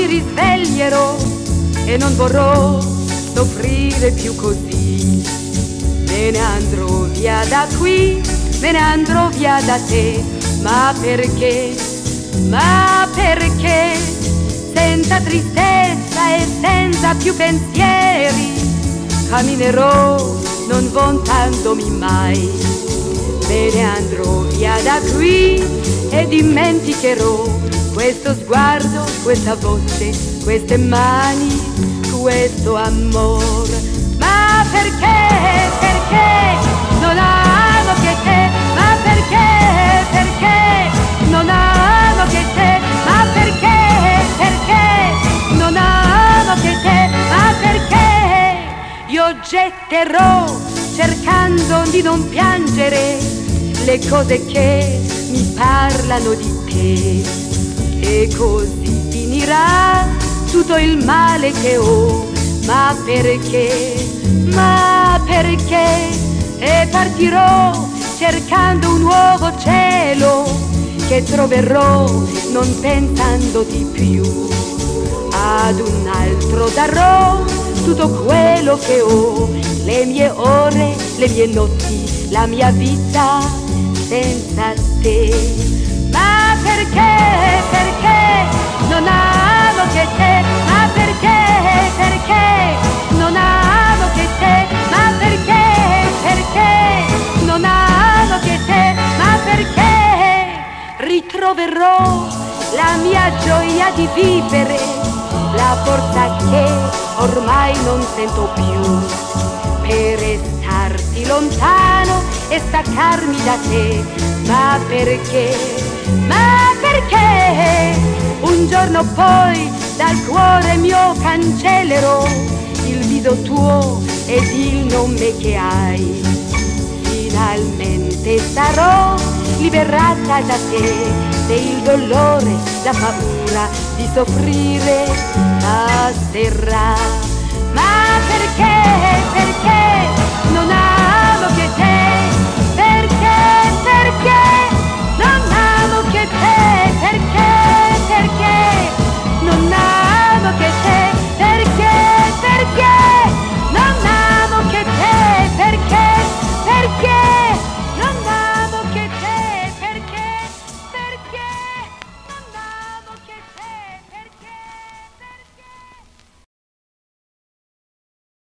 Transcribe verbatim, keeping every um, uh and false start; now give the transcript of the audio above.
mi risveglierò e non vorrò soffrire più così. Me ne andrò via da qui, me ne andrò via da te, ma perché, ma perché, senza tristezza e senza più pensieri, camminerò non voltandomi mai. Me ne andrò via da qui e dimenticherò questo sguardo, questa voce, queste mani, questo amore. Ma perché, perché non amo che te? Ma perché, perché non amo che te? Ma perché, perché non amo che te? Ma perché io getterò, cercando di non piangere, le cose che mi parlano di te. E così finirà tutto il male che ho. Ma perché, ma perché? E partirò cercando un nuovo cielo che troverò non pensandoti più. Ad un altro darò tutto quello che ho, le mie ore, le mie notti, la mia vita senza te. Ma perché, perché non amo che te? Ma perché, perché non amo che te? Ma perché, perché non amo che te? Ma perché ritroverò la mia gioia di vivere, la forza che ormai non sento più, per restarti lontano e staccarmi da te. Ma perché, ma perché un giorno poi dal cuore mio cancellerò il viso tuo ed il nome che hai. Finalmente sarò liberata da te, se il dolore, la paura di soffrire passerà.